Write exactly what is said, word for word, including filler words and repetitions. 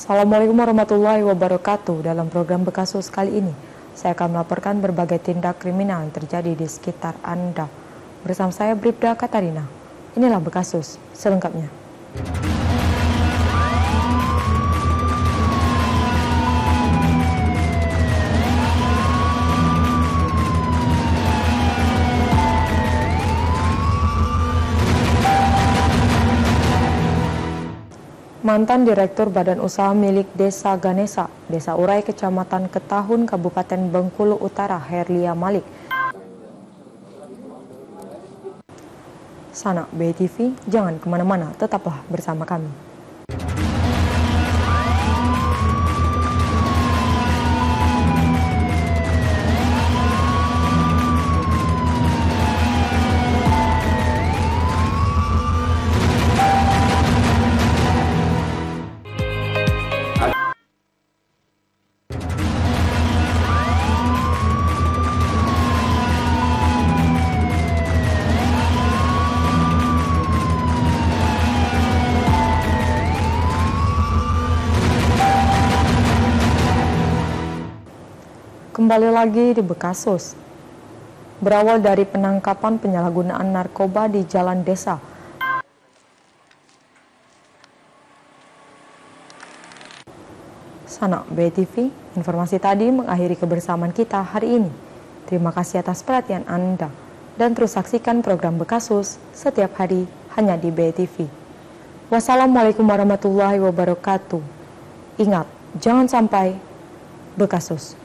Assalamualaikum warahmatullahi wabarakatuh. Dalam program Bekasus kali ini, saya akan melaporkan berbagai tindak kriminal yang terjadi di sekitar Anda. Bersama saya Bribda Katarina. Inilah Bekasus selengkapnya. Mantan Direktur Badan Usaha Milik Desa Ganesa, Desa Urai, Kecamatan Ketahun, Kabupaten Bengkulu Utara, Herlia Malik. Sanak B T V, jangan kemana-mana, tetaplah bersama kami. Kembali lagi di Bekasus. Berawal dari penangkapan penyalahgunaan narkoba di jalan desa. Sanak B T V, informasi tadi mengakhiri kebersamaan kita hari ini. Terima kasih atas perhatian Anda. Dan terus saksikan program Bekasus setiap hari hanya di B T V. Wassalamualaikum warahmatullahi wabarakatuh. Ingat, jangan sampai Bekasus.